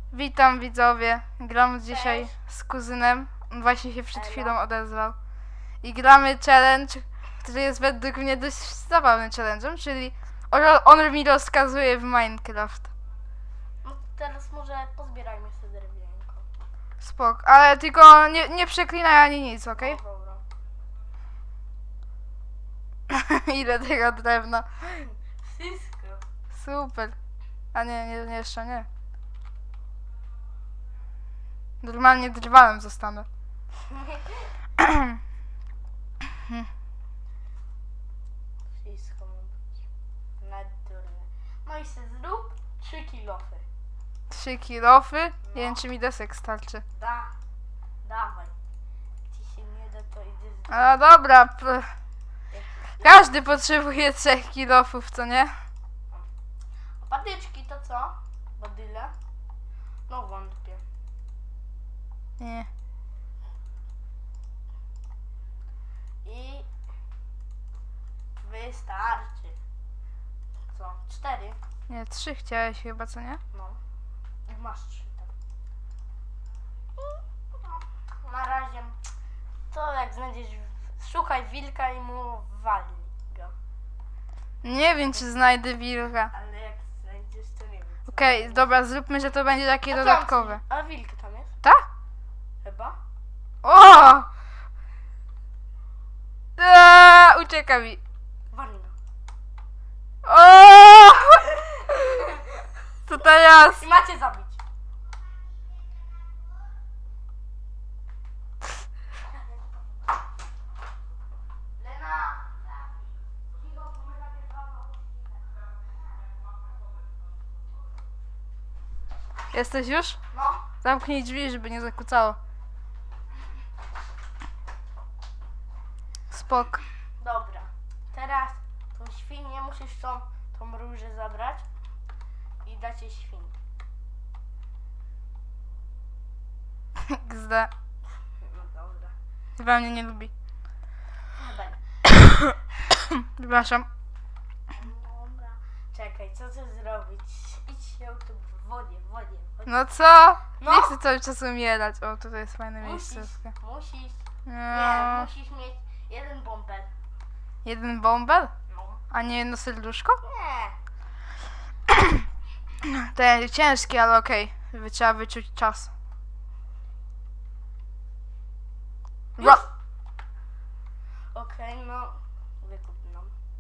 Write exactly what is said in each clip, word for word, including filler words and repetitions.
Witam widzowie, gram dzisiaj Cześć. z kuzynem, on właśnie się przed Elo. chwilą odezwał. I gramy challenge, który jest według mnie dość zabawnym challenge'em, czyli on, on mi rozkazuje w Minecraft. No to teraz może pozbierajmy sobie drewienko. Spok, ale tylko nie, nie przeklinaj ani nic, okej? No dobra. Ile tego drewna. Wszystko. Super. A nie, nie, nie jeszcze nie. Normalnie drwalem zostanę. Wszystko ma być naturalne. No i se zrób trzy kilofy. Trzy kilofy? No. Nie wiem, czy mi desek starczy. Da. Dawaj. Ci się nie da, to idę z... A dobra. P- Każdy potrzebuje trzech kilofów, co nie? A patyczki to co? Badyle? No wątpię. Nie. I wystarczy. Co? Cztery? Nie, trzy chciałeś chyba, co nie? No. I masz trzy tak. No, na razie to jak znajdziesz, szukaj wilka i mu walnij go. Nie wiem, czy znajdę wilka. Ale jak znajdziesz, to nie wiem. co Okej, zrobić. dobra, zróbmy, że to będzie takie A tam dodatkowe. coś- A wilk tam jest? Ta? Chyba? O! Eee, ucieka mi. Walnij go. O! Co teraz? I macie zabić. Lena! Cicho, bo my napierdolamy. Jesteś już? No. Zamknij drzwi, żeby nie zakłócało. Spok. Dobra. Teraz tą świnię musisz tą, tą różę zabrać i dać jej świni. Gzda. No dobra. Chyba mnie nie lubi. No będę. Przepraszam. Dobra. Czekaj, co chcesz zrobić? Idź się tu w wodzie, w wodzie, w wodzie. No co? No. Nie chcę cały czas umierać. O, tutaj jest fajne Musisz, miejsce. musisz. Nie, No. musisz mieć jeden bąbel. Jeden bąbel? No. A nie jedno serduszko? Nie. Ten ciężki, ale okej. Okay. Trzeba wyczuć czas. Już. Ra- Okej, no. Wykup nam.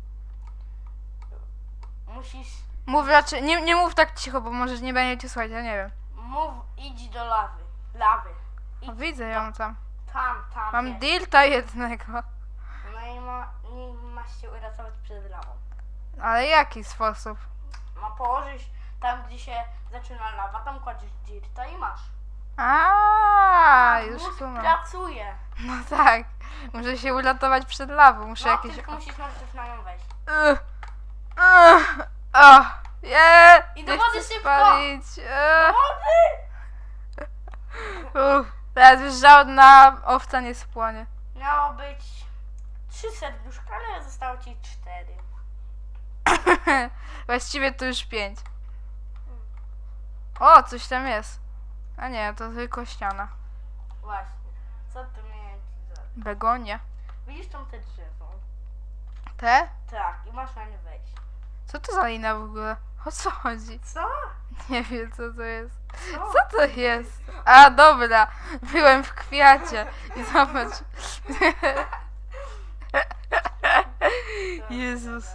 Musisz. Mów raczej, nie, nie mów tak cicho, bo może nie będziecie słuchać, ja nie wiem. Mów, idź do lawy. Lawy. Idź O, widzę ją tam. tam, tam. Mam jest. dilta jednego. No i ma, nie masz się uratować przed lawą. Ale jaki sposób? Ma położyć tam, gdzie się zaczyna lawa, tam kładziesz dirta i masz. A, już Mózg tu mam. pracuje. No tak. Muszę się uratować przed lawą. Muszę No, jakieś... tylko musisz najpierw na nią wejść. Ugh. Ugh. O, nie! I do Nie wody chcę szybko! spalić. Do Ugh. wody! Uff, teraz już żadna owca nie spłonie. Miało być trzy serduszka, ale zostało ci cztery. Właściwie to już pięć. O, coś tam jest. A nie, to tylko ściana. Właśnie. Co tu miałem ci zrobić? Begonia. Widzisz tam te drzewo? Te? Tak, i masz na nie wejść. Co to za lina w ogóle? O co chodzi? Co? Nie wiem, co to jest. Co? Co to jest? A, dobra. Byłem w kwiacie. I zobacz. Jezus.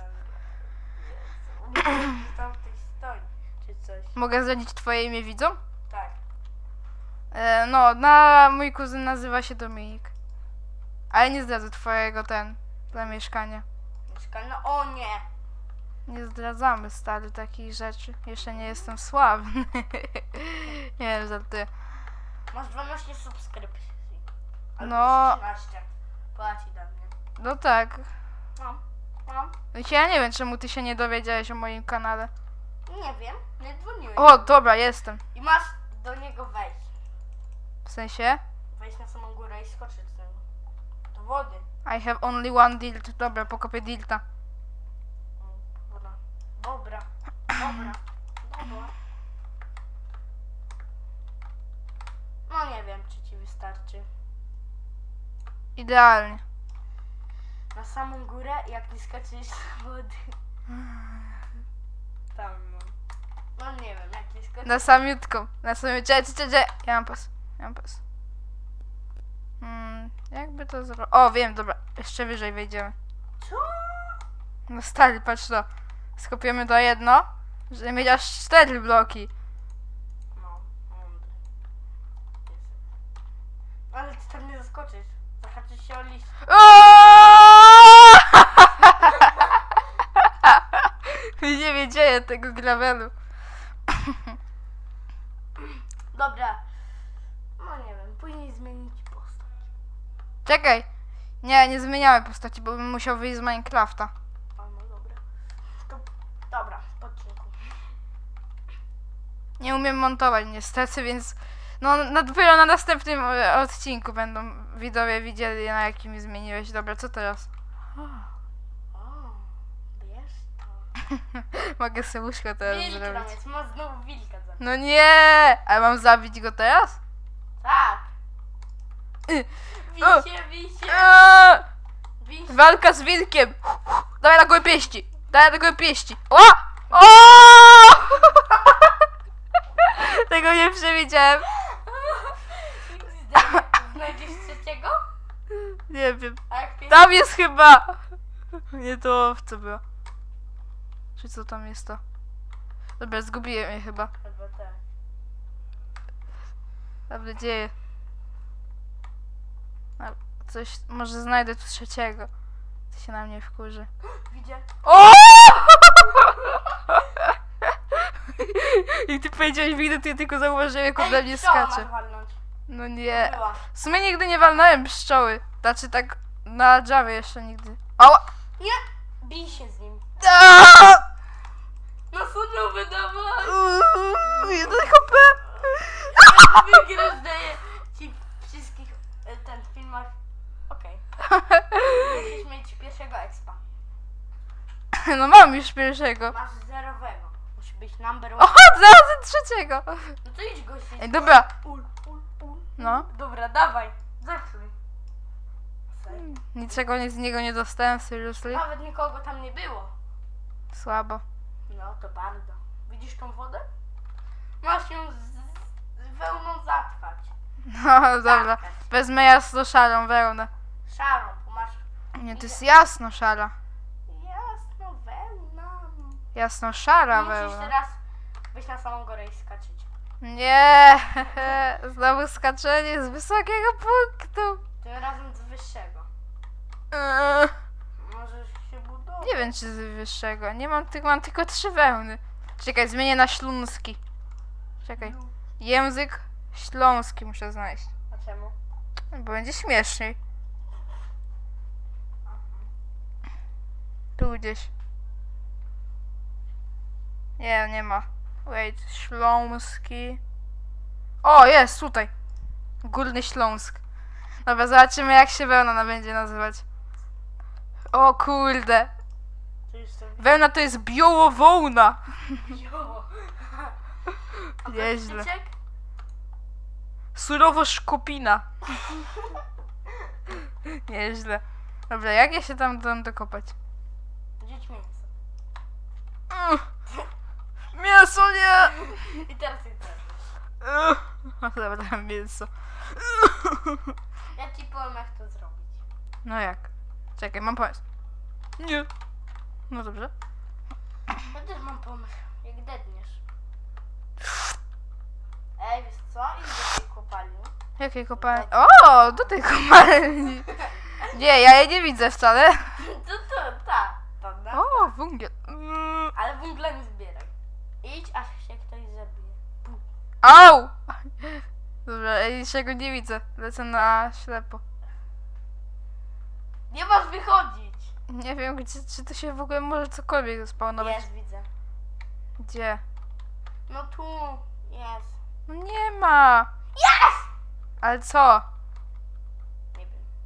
Tam ktoś stoi, czy coś. Mogę zdradzić twoje imię widzom? Tak. E, no, na mój kuzyn nazywa się Dominik. Ale nie zdradzę twojego ten, zamieszkania. Mieszka, no o nie! Nie zdradzamy, stary, takich rzeczy. Jeszcze nie jestem sławny. Nie wiem, żartuję. Masz dwanaście subskrypcji. Albo No. trzynaście. Płaci do mnie. No tak. No. No. Ja nie wiem, czemu ty się nie dowiedziałeś o moim kanale. Nie wiem, nie dzwoniłeś. O, dobra, jestem. I masz do niego wejść. W sensie? Wejść na samą górę i skoczyć z niego. Do wody. I have only one dilt. Dobra, pokopię dilta. Mm, Dobra. Dobra. Dobra. Dobra. wystarczy. Idealnie. Na samą górę, jak nie skaczesz z wody. Tam no. No nie wiem, jak nie skaczesz. Na samiutką. Na samiutką. Czekaj, czekaj, czekaj. Ja mam pas. Ja mam pas. Hmm, jakby to zrobić? O, wiem, dobra. Jeszcze wyżej wejdziemy. Co? No stary, patrz to. Skopiemy to jedno, żeby mieć aż cztery bloki. No, mądry. Ale ty tam nie zaskoczysz. Zahaczysz się o liść. Nie wiedziałem tego gravelu. Dobra. No nie wiem, później zmienić postać. Czekaj. Nie, nie zmieniamy postaci, bo bym musiał wyjść z Minecrafta. A no dobra. To, dobra, w odcinku. Nie umiem montować niestety, więc no na, dopiero na następnym e, odcinku będą widzowie widzieli, na jakim zmieniłeś. Dobra, co teraz? O, bierz to. Mogę sobie łóżko teraz Wilk tam zrobić. jest, ma znowu wilka za No nie! Ale mam zabić go teraz? Tak. Y, Bij o. się, bij się. Eee! Bij się. Walka z wilkiem! Dawaj na gołe pieści! Dawaj na gołe pieści! O! O! Tego nie przewidziałem. Znajdziesz trzeciego? Nie wiem. A jak pies... Tam jest chyba! Nie to owce było. Czy co tam jest to? Dobra, zgubiłem je chyba. Chyba tak. Mam nadzieję. A, coś, może znajdę tu trzeciego. To się na mnie wkurzy. Widzę. O! Jak ty powiedziałeś widzę, to ja tylko zauważyłem, jak on na mnie pszczoła skacze. masz walnąć. No nie. Była. W sumie nigdy nie walnąłem pszczoły. Znaczy tak na Javie jeszcze nigdy. Ała! Nie! Bij się z nim. Aaaa! No sunął wydawaj! Uuu, jeden H P! Wygrasz, daję ci wszystkich e, ten w filmach. Okej. Musisz mieć pierwszego expa. No mam już pierwszego. Masz zerowego. Musi być number O, one. znalazłem trzeciego. No to idź go się. Ej, dobra. Ul, ul, ul. No. Dobra, dawaj. Zacznij. Niczego nie, z niego nie dostałem, seriously. Nawet nikogo tam nie było. Słabo. No to bardzo. Widzisz tą wodę? Masz ją z, z wełną zatkać. No dobra. Zatkać. Wezmę jasno szarą wełnę. Szarą, bo masz Nie, to jest jasno szara. jasno wełna. Jasno szara Musisz wełna. teraz wyjść na samą górę i skaczyć. Nie, znowu skaczenie z wysokiego punktu. Tym razem z wyższego. Eee, Możesz się budować. Nie wiem, czy z wyższego. Nie mam, tylko mam tylko trzy wełny. Czekaj, zmienię na śląski. Czekaj. Język śląski muszę znaleźć. A czemu? Bo będzie śmieszniej. Tu gdzieś. Nie, nie ma. Wait, śląski. O, jest, tutaj. Górny Śląsk. Dobra, zobaczymy, jak się wełna będzie nazywać. O kurde. To już to Wełna to jest biołowołna. wzięło. A Nieźle. patyczek? Surowo szkopina. Nieźle. Dobra, jak ja się tam dam dokopać? Rzuć mięso. Mm. Mięso nie! I teraz jest teraz. Ugh. Dobra, mięso. Ja ci powiem, jak to zrobić. No jak? Czekaj, mam pomysł. Nie. No dobrze. Ja też mam pomysł. Jak dedniesz. Ej, wiesz co? Idź do tej kopalni. Jakiej kopalni? O, do tej kopalni. Nie, ja jej nie widzę wcale. To to, ta. To, no. O, węgiel. Mm. Ale węgla nie zbieraj. Idź, aż się ktoś zabije. Au! Dobra, ja niczego nie widzę. Lecę na ślepo. Nie masz wychodzić. Nie wiem, gdzie, czy to się w ogóle może cokolwiek zespawnować. Jest, widzę. Gdzie? No tu jest. No nie ma. Jest! Ale co? Nie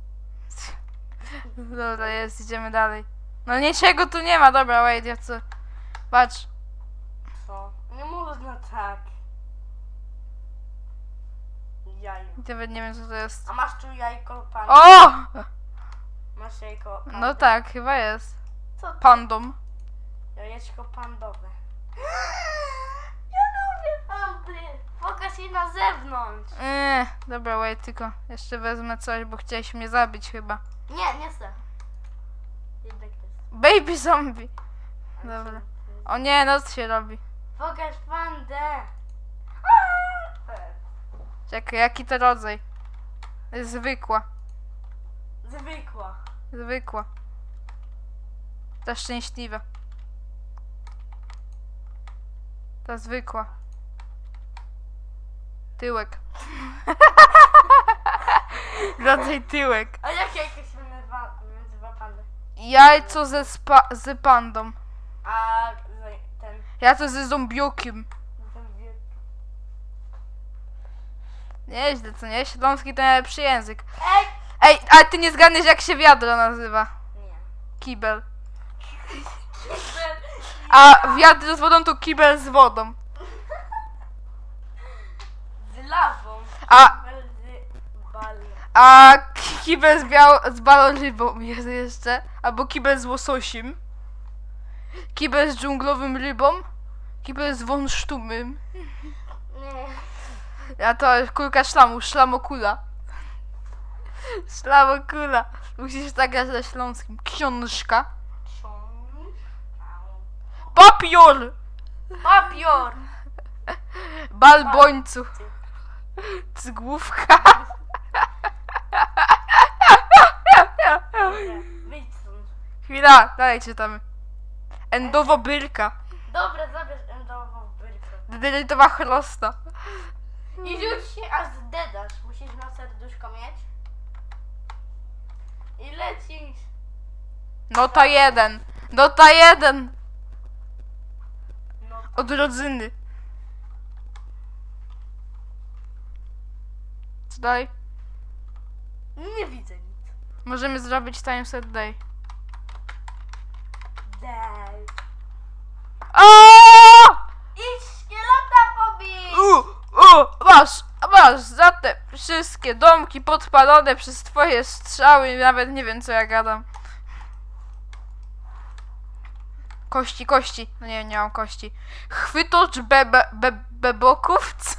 wiem. Dobra, jest, idziemy dalej. No niczego tu nie ma, dobra, wait, ja co? Patrz. Co? Nie można tak. jaju. Nawet nie wiem co to jest. A masz tu jajko pandy? O! Masz jajko pandy? No tak, chyba jest. Co to? Pandą. Jajeczko pandowe. Ja lubię pandy. Pokaż je na zewnątrz. Eee, dobra, wait, tylko jeszcze wezmę coś, bo chciałeś mnie zabić chyba. Nie, nie chcę. Jednak to jest. Baby zombie. Ale Dobra. co- O nie, noc się robi. Pokaż pandę. Czekaj, jaki to rodzaj? Zwykła. Zwykła. Zwykła. Ta szczęśliwa. Ta zwykła. Tyłek. Rodzaj tyłek. A jak jajko się nazywa, nazywa pandę? Jajco ze, spa z pandą. A z- ten... Ja to ze zombiokiem. ten wie- Nieźle, co nie? Śląski to najlepszy język. Ej! Ej, ale ty nie zgadniesz jak się wiadro nazywa. Nie. Kibel. A wiadro z wodą to kibel z wodą. Z lawą. A, Z balem. a kibel z, biał z balorybą jest jeszcze. Albo kibel z łososiem. Kibel z dżunglowym rybą. Kibel z wąsztumym. Nie. A to kulka szlamu, szlamokula. Szlamokula. Musisz zagrać ze śląskim. Książka. Książ... Papior! Papior! Bal bońców. Cygłówka. Dobra, wyjdź stąd. Chwila, dalej czytamy. Endowo byrka. Dobra, zabierz endową byrkę. Dedelitowa chrosta. I rzuć się aż zdedasz. Musisz na serduszko mieć. I lecisz. Nota jeden. Nota jeden. No Od rodzyny. Co dalej? nie widzę nic. Możemy zrobić time set day. Daj. Aaaa! Idź szkieleta pobij! U, u, masz, masz za te wszystkie domki podpalone przez twoje strzały. Nawet nie wiem co ja gadam. Kości, kości. No nie, nie mam kości. Chwytocz bebe, be, beboków? Co?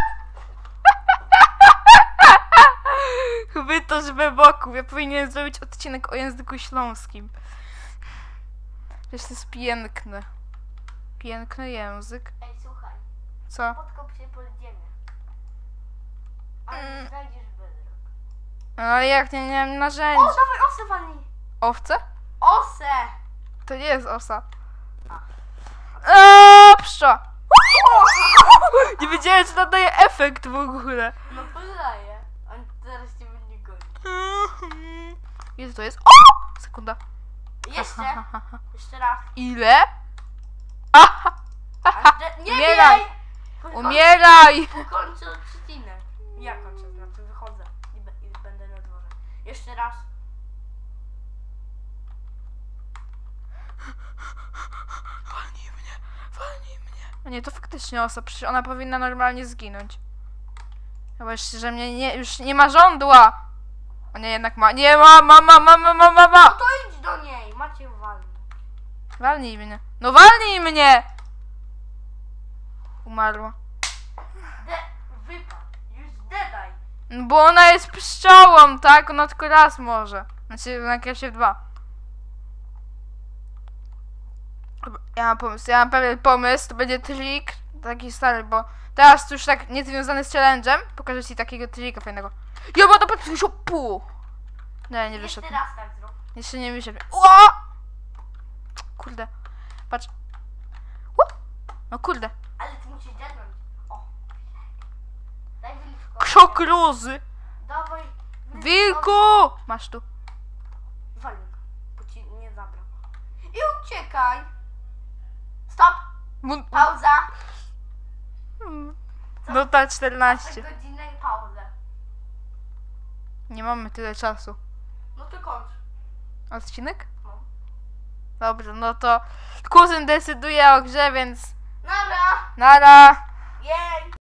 Chwytocz beboków. Ja powinienem zrobić odcinek o języku śląskim. Przecież to jest piękne. Piękny język. Ej, słuchaj. Co? Podkop się pod ziemię. Ale Mm. znajdziesz bedrock. Ale jak nie, nie mam O, narzędzi. dawaj osę walnij! Owce? Osę! To nie jest osa. Eee, pszcza! Nie wiedziałem, czy to daje efekt w ogóle. No podaję. On zaraz cię będzie gonić. Ile to jest? O! Sekunda. Jeszcze. Jeszcze raz. Ile? Aha! A że- nie Umieraj. wiej! Pokoń- Umieraj! Pokończę odcinek. Ja kończę, znaczy wychodzę i, be, i będę na dworze. Jeszcze raz. Walnij mnie, walnij mnie. A nie, to faktycznie osa, przecież ona powinna normalnie zginąć. Chyba jeszcze, że mnie nie, już nie ma żądła. O nie, jednak ma. Nie ma, ma, ma, ma, ma, ma, ma, No ma. to idź do niej. Macie walnąć. Walnij mnie. No walnij mnie! Umarła. De, wypadł. Już dedaj. No bo ona jest pszczołą, tak? Ona tylko raz może. Znaczy, na się dwa. Dobra, ja mam pomysł, ja mam pewien pomysł, to będzie trik, taki stary, bo teraz to już tak niezwiązany z challenge'em, pokażę ci takiego trika fajnego. Ja mam to podpisać, pół. Nie, nie Jeszcze wyszedł. raz tak zrób. Jeszcze nie wyszedł. Ła! Kurde, patrz. Ła! No kurde, Ale ty musisz dednąć. O. Daj wilczko. krzok rozy. Dawaj. Wilku! Masz tu. Walnij go, bo ci nie zabrał. I uciekaj. Stop. Mu- Pauza. No ta czternaście. Godzinę i pauzę. Nie mamy tyle czasu. No to kończ. Odcinek? No. Dobrze, no to kuzyn decyduje o grze, więc Nara. nara! Jej.